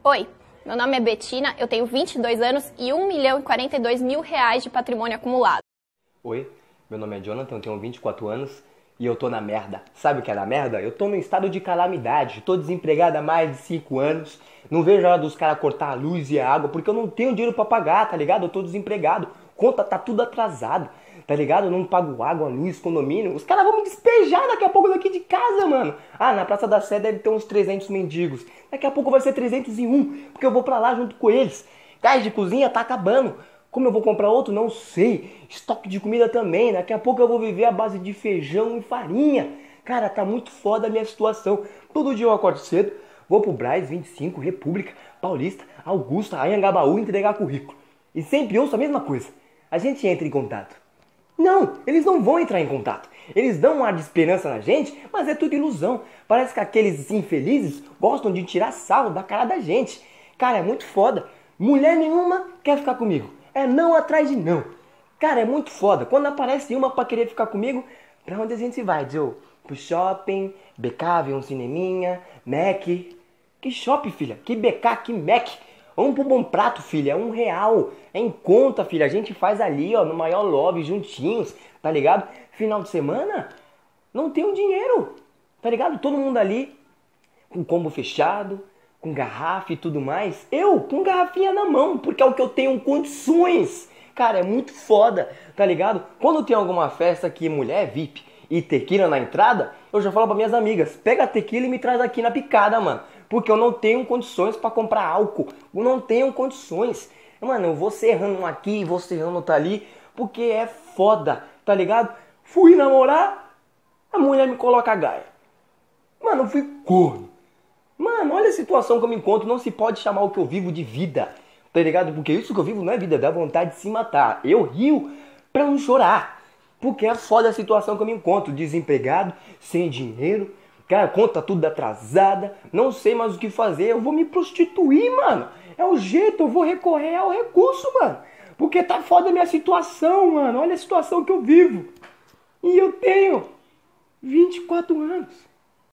Oi, meu nome é Betina, eu tenho 22 anos e 1.042.000 reais de patrimônio acumulado. Oi, meu nome é Jonathan, eu tenho 24 anos e eu tô na merda. Sabe o que é na merda? Eu tô num estado de calamidade, tô desempregado há mais de 5 anos, não vejo a hora dos caras cortar a luz e a água porque eu não tenho dinheiro pra pagar, tá ligado? Eu tô desempregado, conta tá tudo atrasado, tá ligado? Eu não pago água, luz, condomínio, os caras vão me despejar daqui a pouco daqui de casa, mano. Ah, na Praça da Sé deve ter uns 300 mendigos, daqui a pouco vai ser 301, porque eu vou pra lá junto com eles. Gás de cozinha tá acabando. Como eu vou comprar outro? Não sei. Estoque de comida também. Daqui a pouco eu vou viver à base de feijão e farinha. Cara, tá muito foda a minha situação. Todo dia eu acordo cedo, vou pro Brás 25, República, Paulista, Augusta, Anhangabaú entregar currículo. E sempre ouço a mesma coisa. A gente entra em contato. Não, eles não vão entrar em contato. Eles dão um ar de esperança na gente, mas é tudo ilusão. Parece que aqueles infelizes gostam de tirar sarro da cara da gente. Cara, é muito foda. Mulher nenhuma quer ficar comigo. É não atrás de não. Cara, é muito foda. Quando aparece uma pra querer ficar comigo, pra onde a gente vai, Joe? Pro shopping, BK, ver um cineminha, Mac. Que shopping, filha? Que BK, que Mac? Vamos pro Bom Prato, filha. É R$1. É em conta, filha. A gente faz ali, ó, no maior lobby, juntinhos, tá ligado? Final de semana, não tenho dinheiro, tá ligado? Todo mundo ali, com combo fechado, com garrafa e tudo mais. Eu, com garrafinha na mão, porque é o que eu tenho condições. Cara, é muito foda, tá ligado? Quando tem alguma festa que mulher é VIP e tequila na entrada, eu já falo pra minhas amigas, pega a tequila e me traz aqui na picada, mano. Porque eu não tenho condições pra comprar álcool. Eu não tenho condições. Mano, eu vou serrando um aqui, vou serrando outro ali, porque é foda, tá ligado? Fui namorar, a mulher me coloca a gaia. Mano, eu fui corno. Mano, olha a situação que eu me encontro, não se pode chamar o que eu vivo de vida, tá ligado? Porque isso que eu vivo não é vida, dá vontade de se matar. Eu rio pra não chorar, porque é foda a situação que eu me encontro, desempregado, sem dinheiro, cara, conta tudo atrasada, não sei mais o que fazer, eu vou me prostituir, mano. É o jeito, eu vou recorrer ao recurso, mano. Porque tá foda a minha situação, mano. Olha a situação que eu vivo. E eu tenho 24 anos.